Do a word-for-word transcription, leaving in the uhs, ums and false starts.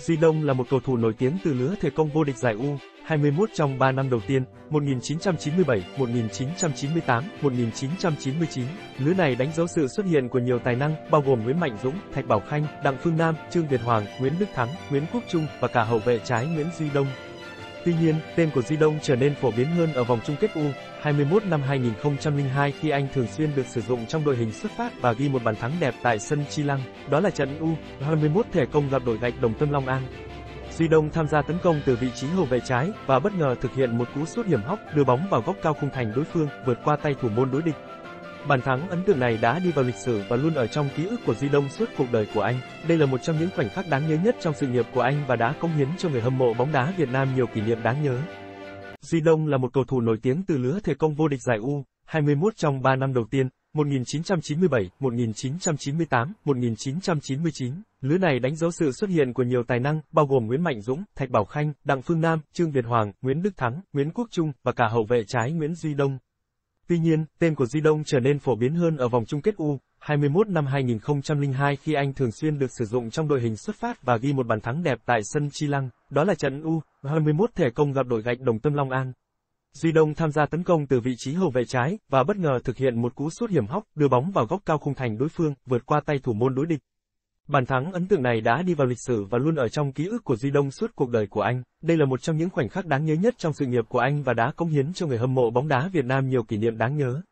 Duy Đông là một cầu thủ nổi tiếng từ lứa thời công vô địch giải U hai mươi mốt trong ba năm đầu tiên, một nghìn chín trăm chín mươi bảy, một nghìn chín trăm chín mươi tám, một nghìn chín trăm chín mươi chín. Lứa này đánh dấu sự xuất hiện của nhiều tài năng, bao gồm Nguyễn Mạnh Dũng, Thạch Bảo Khanh, Đặng Phương Nam, Trương Việt Hoàng, Nguyễn Đức Thắng, Nguyễn Quốc Trung và cả hậu vệ trái Nguyễn Duy Đông. Tuy nhiên, tên của Duy Đông trở nên phổ biến hơn ở vòng chung kết U hai mươi mốt năm hai nghìn không trăm lẻ hai khi anh thường xuyên được sử dụng trong đội hình xuất phát và ghi một bàn thắng đẹp tại sân Chi Lăng, đó là trận U hai mươi mốt thể công gặp đội Gạch Đồng Tâm Long An. Duy Đông tham gia tấn công từ vị trí hậu vệ trái và bất ngờ thực hiện một cú sút hiểm hóc đưa bóng vào góc cao khung thành đối phương, vượt qua tay thủ môn đối địch. Bàn thắng ấn tượng này đã đi vào lịch sử và luôn ở trong ký ức của Duy Đông suốt cuộc đời của anh. Đây là một trong những khoảnh khắc đáng nhớ nhất trong sự nghiệp của anh và đã cống hiến cho người hâm mộ bóng đá Việt Nam nhiều kỷ niệm đáng nhớ. Duy Đông là một cầu thủ nổi tiếng từ lứa thời công vô địch giải U hai mươi mốt trong ba năm đầu tiên, một nghìn chín trăm chín mươi bảy, một nghìn chín trăm chín mươi tám, một nghìn chín trăm chín mươi chín. Lứa này đánh dấu sự xuất hiện của nhiều tài năng, bao gồm Nguyễn Mạnh Dũng, Thạch Bảo Khanh, Đặng Phương Nam, Trương Việt Hoàng, Nguyễn Đức Thắng, Nguyễn Quốc Trung và cả hậu vệ trái Nguyễn Duy Đông. Tuy nhiên, tên của Duy Đông trở nên phổ biến hơn ở vòng chung kết U hai mươi mốt năm hai nghìn không trăm lẻ hai khi anh thường xuyên được sử dụng trong đội hình xuất phát và ghi một bàn thắng đẹp tại sân Chi Lăng, đó là trận U hai mươi mốt thể công gặp đội Gạch Đồng Tâm Long An. Duy Đông tham gia tấn công từ vị trí hậu vệ trái và bất ngờ thực hiện một cú sút hiểm hóc đưa bóng vào góc cao khung thành đối phương, vượt qua tay thủ môn đối địch. Bàn thắng ấn tượng này đã đi vào lịch sử và luôn ở trong ký ức của Duy Đông suốt cuộc đời của anh. Đây là một trong những khoảnh khắc đáng nhớ nhất trong sự nghiệp của anh và đã cống hiến cho người hâm mộ bóng đá Việt Nam nhiều kỷ niệm đáng nhớ.